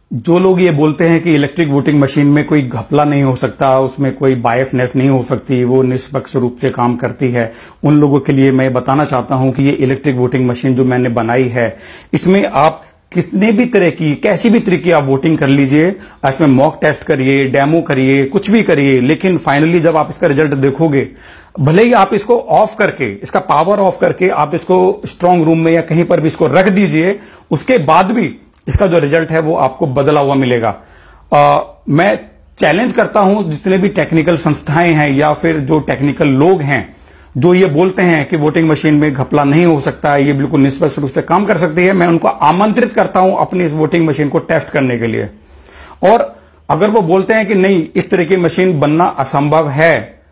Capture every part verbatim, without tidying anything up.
जो लोग ये बोलते हैं कि इलेक्ट्रिक वोटिंग मशीन में कोई घपला नहीं हो सकता, उसमें कोई बायसनेस नहीं हो सकती, वो निष्पक्ष रूप से काम करती है, उन लोगों के लिए मैं बताना चाहता हूं कि ये इलेक्ट्रिक वोटिंग मशीन जो मैंने बनाई है, इसमें आप कितने भी तरह की, कैसी भी तरीके आप वोटिंग कर लीजिए, इसमें मॉक टेस्ट करिए, डेमो करिए, कुछ भी करिए, लेकिन फाइनली जब आप इसका रिजल्ट देखोगे, भले ही आप इसको ऑफ करके, इसका पावर ऑफ करके आप इसको स्ट्रांग रूम में या कहीं पर भी इसको रख दीजिए, उसके बाद भी इसका जो रिजल्ट है वो आपको बदला हुआ मिलेगा। आ, मैं चैलेंज करता हूं जितने भी टेक्निकल संस्थाएं हैं या फिर जो टेक्निकल लोग हैं जो ये बोलते हैं कि वोटिंग मशीन में घपला नहीं हो सकता है, ये बिल्कुल निष्पक्ष रूप से काम कर सकती है, मैं उनको आमंत्रित करता हूं अपनी इस वोटिंग मशीन को टेस्ट करने के लिए। और अगर वो बोलते हैं कि नहीं, इस तरह की मशीन बनना असंभव है,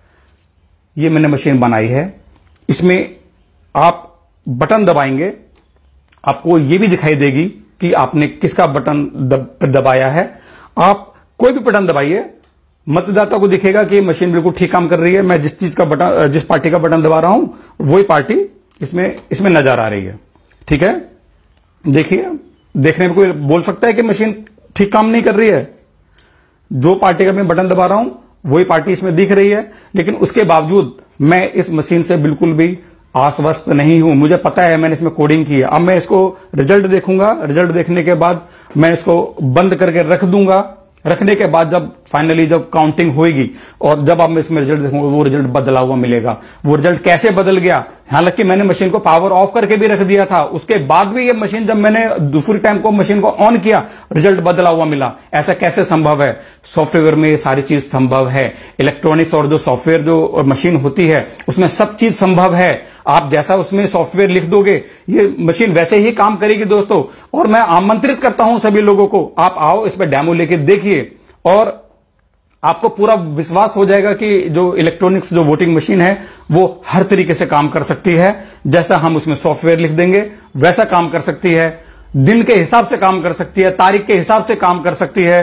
ये मैंने मशीन बनाई है, इसमें आप बटन दबाएंगे, आपको ये भी दिखाई देगी कि आपने किसका बटन दब, दबाया है। आप कोई भी बटन दबाइए, मतदाता को दिखेगा कि मशीन बिल्कुल ठीक काम कर रही है, मैं जिस चीज का बटन, जिस पार्टी का बटन दबा रहा हूं वही पार्टी इसमें इसमें नजर आ रही है। ठीक है, देखिए, देखने में कोई बोल सकता है कि मशीन ठीक काम नहीं कर रही है? जो पार्टी का मैं बटन दबा रहा हूं वही पार्टी इसमें दिख रही है, लेकिन उसके बावजूद मैं इस मशीन से बिल्कुल भी आश्वस्त नहीं हूं। मुझे पता है, मैंने इसमें कोडिंग की है। अब मैं इसको रिजल्ट देखूंगा, रिजल्ट देखने के बाद मैं इसको बंद करके रख दूंगा। रखने के बाद जब फाइनली जब काउंटिंग होगी और जब आप मैं इसमें रिजल्ट देखूंगा, वो रिजल्ट बदला हुआ मिलेगा। वो रिजल्ट कैसे बदल गया, हालांकि मैंने मशीन को पावर ऑफ करके भी रख दिया था, उसके बाद भी ये मशीन, जब मैंने दूसरी टाइम को मशीन को ऑन किया, रिजल्ट बदला हुआ मिला। ऐसा कैसे संभव है? सॉफ्टवेयर में ये सारी चीज संभव है। इलेक्ट्रॉनिक्स और जो सॉफ्टवेयर जो मशीन होती है उसमें सब चीज संभव है। आप जैसा उसमें सॉफ्टवेयर लिख दोगे, ये मशीन वैसे ही काम करेगी दोस्तों। और मैं आमंत्रित करता हूं सभी लोगों को, आप आओ, इस पर डेमो लेके देखिए और आपको पूरा विश्वास हो जाएगा कि जो इलेक्ट्रॉनिक्स जो वोटिंग मशीन है वो हर तरीके से काम कर सकती है। जैसा हम उसमें सॉफ्टवेयर लिख देंगे वैसा काम कर सकती है, दिन के हिसाब से काम कर सकती है, तारीख के हिसाब से काम कर सकती है।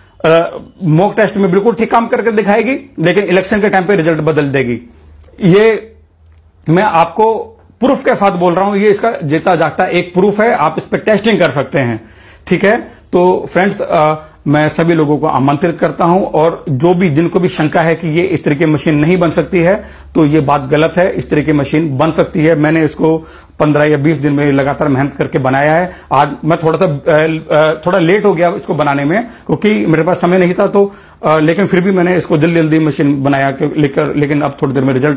मॉक टेस्ट में बिल्कुल ठीक काम करके दिखाएगी, लेकिन इलेक्शन के टाइम पे रिजल्ट बदल देगी। ये मैं आपको प्रूफ के साथ बोल रहा हूं, ये इसका जीता जागता एक प्रूफ है। आप इस पर टेस्टिंग कर सकते हैं। ठीक है, तो फ्रेंड्स, मैं सभी लोगों को आमंत्रित करता हूं, और जो भी जिनको भी शंका है कि ये इस तरह की मशीन नहीं बन सकती है, तो ये बात गलत है। इस तरह की मशीन बन सकती है। मैंने इसको पंद्रह या बीस दिन में लगातार मेहनत करके बनाया है। आज मैं थोड़ा सा थोड़ा लेट हो गया इसको बनाने में, क्योंकि मेरे पास समय नहीं था, तो लेकिन फिर भी मैंने इसको जल्दी जल्दी मशीन बनाया लेकर, लेकिन अब थोड़ी देर में रिजल्ट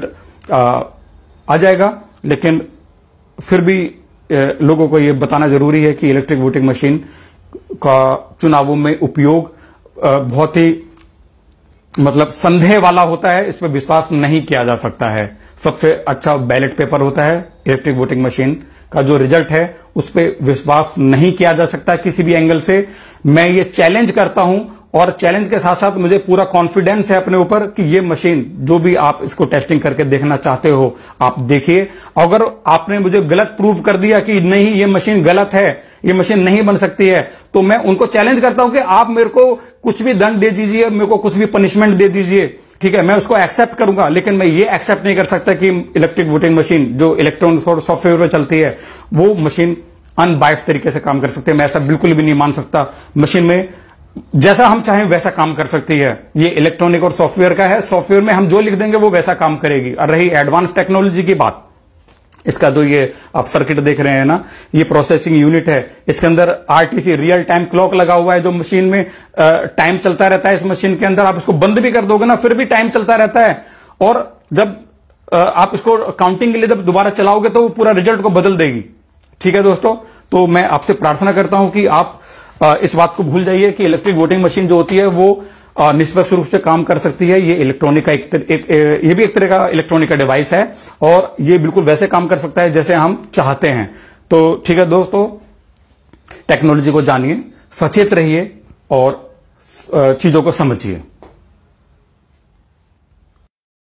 आ जाएगा। लेकिन फिर भी लोगों को यह बताना जरूरी है कि इलेक्ट्रिक वोटिंग मशीन का चुनावों में उपयोग बहुत ही मतलब संदेह वाला होता है, इस पर विश्वास नहीं किया जा सकता है। सबसे अच्छा बैलेट पेपर होता है। इलेक्ट्रिक वोटिंग मशीन का जो रिजल्ट है उस पर विश्वास नहीं किया जा सकता किसी भी एंगल से। मैं ये चैलेंज करता हूं, और चैलेंज के साथ साथ मुझे पूरा कॉन्फिडेंस है अपने ऊपर कि ये मशीन, जो भी आप इसको टेस्टिंग करके देखना चाहते हो आप देखिए। अगर आपने मुझे गलत प्रूव कर दिया कि नहीं ये मशीन गलत है, ये मशीन नहीं बन सकती है, तो मैं उनको चैलेंज करता हूं कि आप मेरे को कुछ भी दंड दे दीजिए, मेरे को कुछ भी पनिशमेंट दे दीजिए। ठीक है, मैं उसको एक्सेप्ट करूंगा, लेकिन मैं ये एक्सेप्ट नहीं कर सकता कि इलेक्ट्रिक वोटिंग मशीन जो इलेक्ट्रॉनिक्स और सॉफ्टवेयर पर चलती है वो मशीन अनबायस्ड तरीके से काम कर सकती है। मैं ऐसा बिल्कुल भी नहीं मान सकता। मशीन में जैसा हम चाहें वैसा काम कर सकती है। ये इलेक्ट्रॉनिक और सॉफ्टवेयर का है, सॉफ्टवेयर में हम जो लिख देंगे वो वैसा काम करेगी। और रही एडवांस टेक्नोलॉजी की बात, इसका तो ये आप सर्किट देख रहे हैं ना, ये प्रोसेसिंग यूनिट है, इसके अंदर आरटीसी रियल टाइम क्लॉक लगा हुआ है, जो मशीन में टाइम चलता रहता है। इस मशीन के अंदर आप इसको बंद भी कर दोगे ना, फिर भी टाइम चलता रहता है। और जब आप इसको काउंटिंग के लिए जब दोबारा चलाओगे तो वो पूरा रिजल्ट को बदल देगी। ठीक है दोस्तों, तो मैं आपसे प्रार्थना करता हूं कि आप इस बात को भूल जाइए कि इलेक्ट्रिक वोटिंग मशीन जो होती है वो निष्पक्ष रूप से काम कर सकती है। ये इलेक्ट्रॉनिक का एक, एक, एक ये भी एक तरह का इलेक्ट्रॉनिक का डिवाइस है, और ये बिल्कुल वैसे काम कर सकता है जैसे हम चाहते हैं। तो ठीक है दोस्तों, टेक्नोलॉजी को जानिए, सचेत रहिए और चीजों को समझिए।